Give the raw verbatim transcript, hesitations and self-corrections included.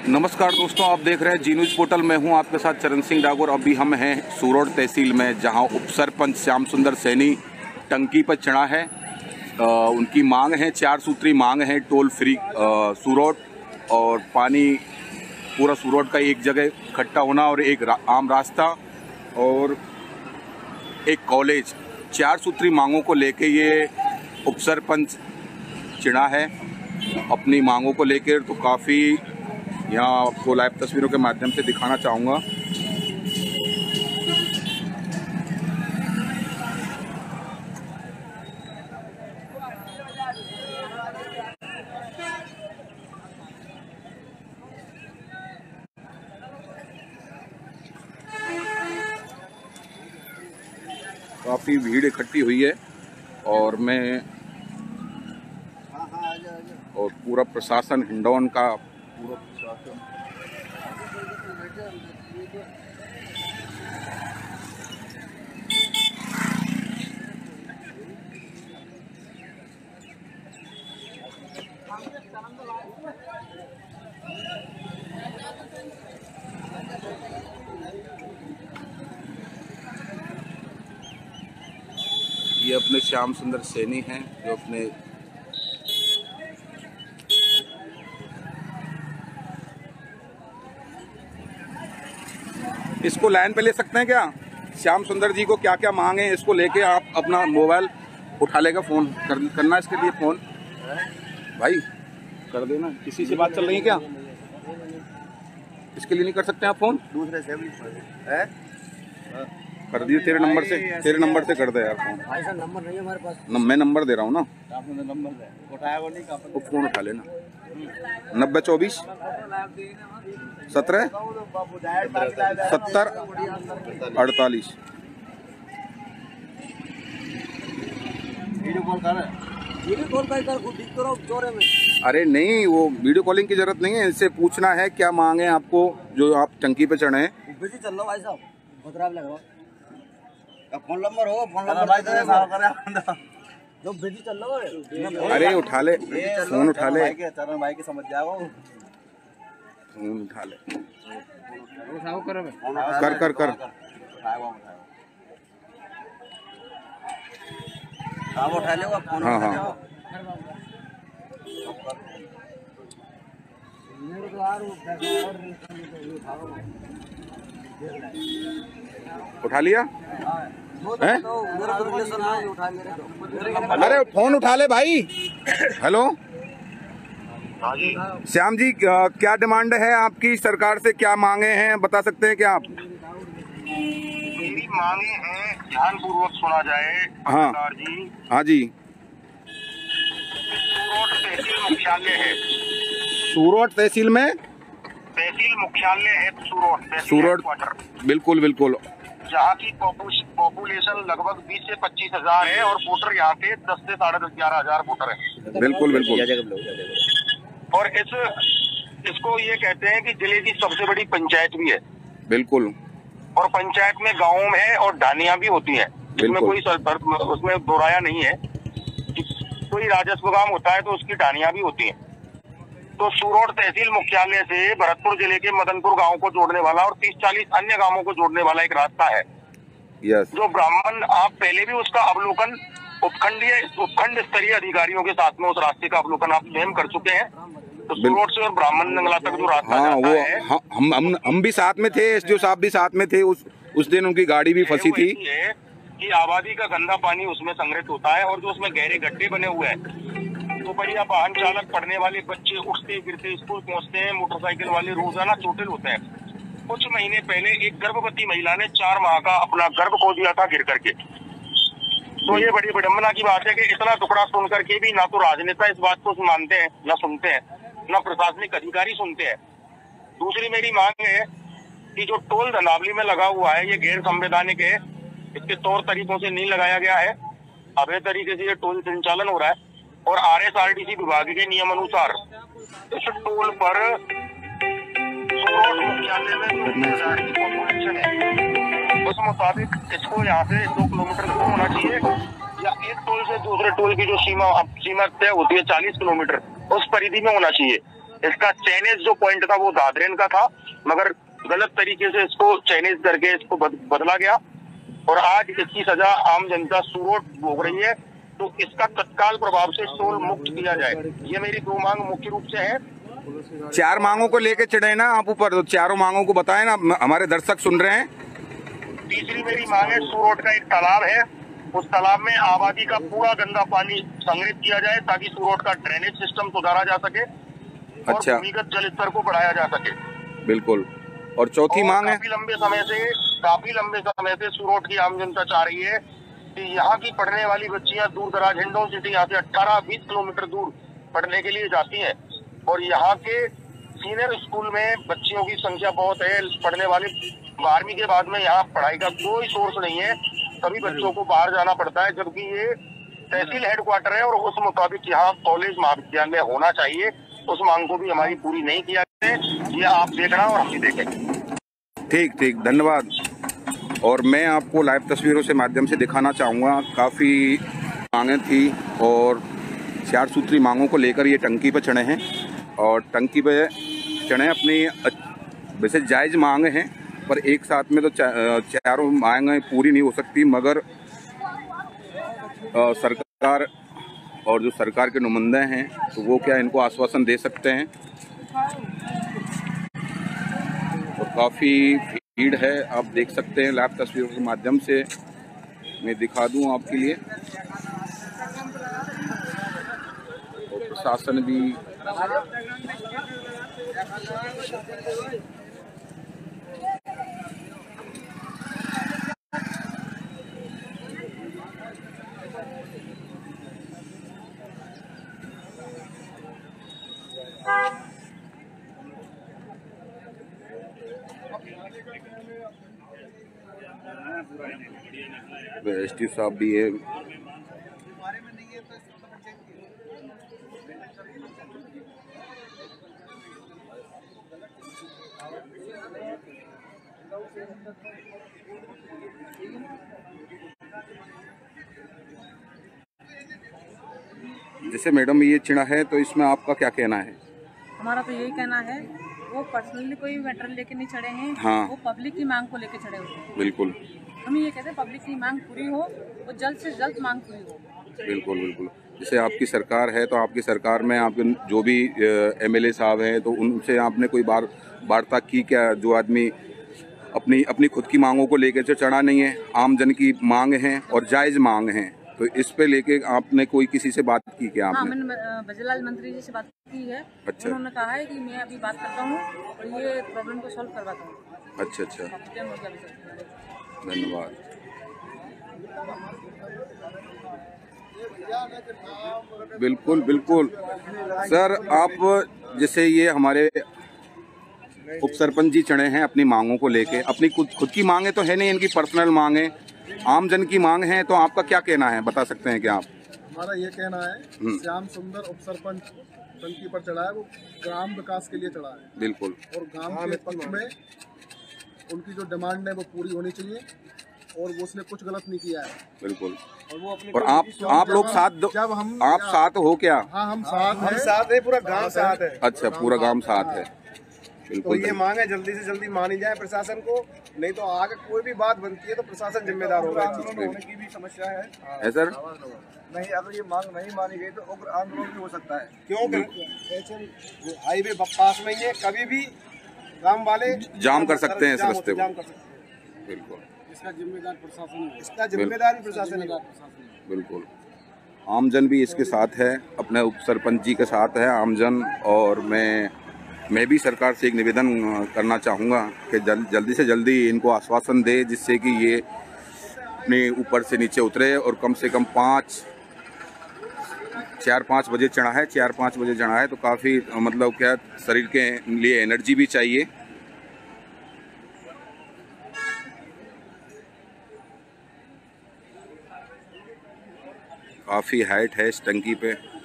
नमस्कार दोस्तों, आप देख रहे हैं जी न्यूज़ पोर्टल। मैं हूं आपके साथ चरण सिंह डागोर। अभी हम हैं सूरोड तहसील में, जहां उप सरपंच श्याम सुंदर सैनी टंकी पर चढ़ा है। आ, उनकी मांग है, चार सूत्री मांग है, टोल फ्री सूरोड और पानी पूरा सूरोड का एक जगह इकट्ठा होना और एक रा, आम रास्ता और एक कॉलेज। चार सूत्री मांगों को लेके ये उप सरपंच चिढ़ा है अपनी मांगों को लेकर। तो काफ़ी यहाँ आपको लाइव तस्वीरों के माध्यम से दिखाना चाहूँगा। काफ़ी भीड़ इकट्ठी हुई है और मैं और पूरा प्रशासन हिंडौन का पूरा प्रशासन ये अपने श्याम सुंदर सैनी हैं जो अपने इसको लाइन पे ले सकते हैं क्या? श्याम सुंदर जी को क्या क्या मांगे हैं, इसको लेके आप अपना मोबाइल उठा लेगा। फोन कर, करना इसके लिए फोन भाई कर देना। किसी से बात चल रही है क्या? इसके लिए नहीं कर सकते आप फोन? दूसरे से भी है कर दिए। तेरे नंबर से तेरे नंबर से कर दे यार फोन। भाई साहब नंबर नहीं है हमारे पास। न, मैं नंबर दे रहा हूँ ना, आपने नंबर उठाया वो नहीं का वो फोन उठा लेना। नब्बे चौबीस सत्रह सत्तर अड़तालीस। अरे नहीं, वो वीडियो कॉलिंग की जरूरत नहीं है। इससे पूछना है क्या मांगे आपको जो आप टंकी पे चढ़े हैं। चल लो भाई साहब, फोन नंबर हो, फोन नंबर जो बिजी चल लो। अरे उठा ले फोन, उठा ले चरण भाई के समझ जाओ। फोन उठा ले, उठाओ करो कर कर कर आप उठा लो फोन। हाँ हाँ उठा लिया है? अरे फोन उठा ले भाई। हेलो श्याम जी, क्या डिमांड है आपकी? सरकार से क्या मांगे हैं बता सकते हैं क्या आप? मेरी मांगे हैं, ध्यान पूर्वक सुना जाए। हाँ जी हाँ जी। सूरोड तहसील मुख्यालय है। सूरोड तहसील में तहसील मुख्यालय है सूरोड। सूरोड बिल्कुल बिल्कुल। जहाँ की पॉपुलेशन लगभग बीस से पच्चीस हजार है और वोटर यहाँ पे दस से साढ़े दस ग्यारह हजार वोटर है। बिल्कुल बिल्कुल। और इस इसको ये कहते हैं कि जिले की सबसे बड़ी पंचायत भी है। बिल्कुल। और पंचायत में गाँव में है और ढानियाँ भी होती है, जिसमें कोई उसमें दोहराया नहीं है। कोई राजस्व काम होता है तो उसकी ढानियाँ भी होती हैं। तो सूरोड तहसील मुख्यालय से भरतपुर जिले के मदनपुर गांव को जोड़ने वाला और तीस चालीस अन्य गांवों को जोड़ने वाला एक रास्ता है। यस। जो ब्राह्मण, आप पहले भी उसका अवलोकन उपखंडीय उपखंड स्तरीय अधिकारियों के साथ में उस रास्ते का अवलोकन आप स्वयं कर चुके हैं। तो सूरोड से और ब्राह्मण नंगला तक जो रास्ता हाँ, जाता वो है, हम हम हम भी साथ में थे, एसडीओ साहब भी साथ में थे। उस उस दिन उनकी गाड़ी भी फंसी थी। है कि आबादी का गंदा पानी उसमें संग्रहित होता है और जो उसमें गहरे गड्ढे बने हुए हैं तो बढ़िया वाहन चालक, पढ़ने वाले बच्चे उठते गिरते स्कूल पहुंचते हैं। मोटरसाइकिल वाले रोजाना चोटिल होते हैं। कुछ महीने पहले एक गर्भवती महिला ने चार माह का अपना गर्भ खो दिया था गिर करके। तो ये बड़ी विडम्बना की बात है कि इतना टुकड़ा सुन करके भी ना तो राजनेता इस बात को मानते हैं, ना सुनते हैं, ना प्रशासनिक अधिकारी सुनते हैं। दूसरी मेरी मांग है कि जो टोल धनावली में लगा हुआ है ये गैर संवैधानिक है। इसके तौर तरीकों से नहीं लगाया गया है। अवैध तरीके से ये टोल संचालन हो रहा है और आरएसआरटीसी विभाग के नियम अनुसार इस टोल पर सूरोड मुख्यालय में दो हजार की पॉपुलेशन है, उस मुताबिक इसको यहाँ से दो किलोमीटर दूर होना चाहिए या एक टोल से दूसरे टोल की जो सीमा सीमा तय होती है चालीस किलोमीटर, उस परिधि में होना चाहिए। इसका चैनेज जो पॉइंट था वो दादरेन का था, मगर गलत तरीके से इसको चैनेज करके इसको बदला गया और आज इसकी सजा आम जनता सूरोट भोग रही है। तो इसका तत्काल प्रभाव से टोल मुक्त किया जाए, ये मेरी दो मांग मुख्य रूप से है। चार मांगों को लेके चढ़े ना आप ऊपर, तो चारों मांगों को बताएं ना, हमारे दर्शक सुन रहे हैं। तीसरी मेरी मांग है, सूरोट का एक तालाब है, उस तालाब में आबादी का पूरा गंदा पानी संग्रहित किया जाए ताकि सूरोट का ड्रेनेज सिस्टम सुधारा जा सके और अच्छा, भूमिगत जल स्तर को बढ़ाया जा सके। बिल्कुल। और चौथी और मांग है, काफी लंबे समय से काफी लंबे समय से सूरोट की आम जनता चाह रही है कि यहाँ की पढ़ने वाली बच्चियां दूर दराज हिंडौन सिटी यहाँ से अठारह बीस किलोमीटर दूर पढ़ने के लिए जाती हैं और यहाँ के सीनियर स्कूल में बच्चियों की संख्या बहुत है पढ़ने वाले। बारहवीं के बाद में यहाँ पढ़ाई का कोई सोर्स नहीं है, सभी बच्चों को बाहर जाना पड़ता है, जबकि ये तहसील हेडक्वार्टर है और उस मुताबिक यहाँ कॉलेज महाविद्यालय होना चाहिए। उस मांग को भी हमारी पूरी नहीं किया है, ये आप देखना और हम भी देखेंगे। ठीक ठीक, धन्यवाद। और मैं आपको लाइव तस्वीरों से माध्यम से दिखाना चाहूँगा, काफ़ी मांगें थी और चार सूत्री मांगों को लेकर ये टंकी पर चढ़े हैं और टंकी पे चढ़े अपनी वैसे जायज़ मांग हैं, पर एक साथ में तो चा, चारों मांगें पूरी नहीं हो सकती, मगर आ, सरकार और जो सरकार के नुमाइंदे हैं तो वो क्या इनको आश्वासन दे सकते हैं। और काफ़ी भीड़ है, आप देख सकते हैं लाइव तस्वीरों के माध्यम से मैं दिखा दूं आपके लिए। और प्रशासन भी एस टी साहब भी है। जैसे मैडम ये चिड़ा है तो इसमें आपका क्या कहना है? हमारा तो यही कहना है, वो पर्सनली कोई मैटर लेके नहीं चढ़े हैं, हाँ। वो पब्लिक की मांग को लेके चढ़े हुए हैं। बिल्कुल, हम ये कहते हैं पब्लिक की मांग पूरी हो, वो जल्द से जल्द मांग पूरी हो। बिल्कुल बिल्कुल। जैसे आपकी सरकार है तो आपकी सरकार में आपके जो भी एम एल ए साहब हैं तो उनसे आपने कोई बार वार्ता की क्या? जो आदमी अपनी अपनी खुद की मांगों को लेकर चढ़ा नहीं है, आम जन की मांग है और जायज़ मांग है, तो इस पे लेके आपने कोई किसी से बात की क्या? हाँ, आपने मैंने बजरलाल मंत्री जी से बात की है। अच्छा। उन्होंने कहा है कि मैं अभी बात करता हूँ और ये प्रॉब्लम को सॉल्व करवाता हूँ। अच्छा अच्छा, धन्यवाद। बिल्कुल बिल्कुल सर, आप जैसे ये हमारे उप सरपंच जी चढ़े हैं अपनी मांगों को लेके, अपनी खुद खुद की मांगे तो है नहीं, इनकी पर्सनल मांग है, आम जन की मांग है, तो आपका क्या कहना है, बता सकते हैं क्या आप? हमारा ये कहना है, श्याम सुंदर उप सरपंच टंकी पर चढ़ा है, वो ग्राम विकास के लिए चढ़ा है। बिल्कुल। और गांव के पक्ष में उनकी जो डिमांड है वो पूरी होनी चाहिए और वो उसने कुछ गलत नहीं किया है। बिल्कुल। और वो अपने और आप आप लोग साथ दो, जब हम आप साथ हो क्या? हाँ, हम साथ हम साथ है, पूरा गांव साथ है। अच्छा, पूरा गांव साथ है। तो ये मांग है जल्दी से जल्दी मानी जाए प्रशासन को, नहीं तो आगे कोई भी बात बनती है तो प्रशासन जिम्मेदार होगा। होने की भी समस्या है। है सर? नहीं, अगर ये मांग नहीं मानी गई तो उग्र आंदोलन भी हो सकता है। क्यों? हाईवे पास में ही है, कभी भी गांव वाले जाम कर सकते हैं इस रास्ते को। बिल्कुल। इसका जिम्मेदार प्रशासन है, इसका जिम्मेदार भी प्रशासन है। बिल्कुल। आमजन भी इसके साथ है, अपने उप सरपंच जी के साथ है आमजन। और मैं मैं भी सरकार से एक निवेदन करना चाहूँगा कि जल, जल्दी से जल्दी इनको आश्वासन दे, जिससे कि ये अपने ऊपर से नीचे उतरे और कम से कम पाँच चार पाँच बजे चढ़ा है, चार पाँच बजे चढ़ा है तो काफ़ी मतलब क्या शरीर के लिए एनर्जी भी चाहिए। काफ़ी हाइट है इस टंकी पे।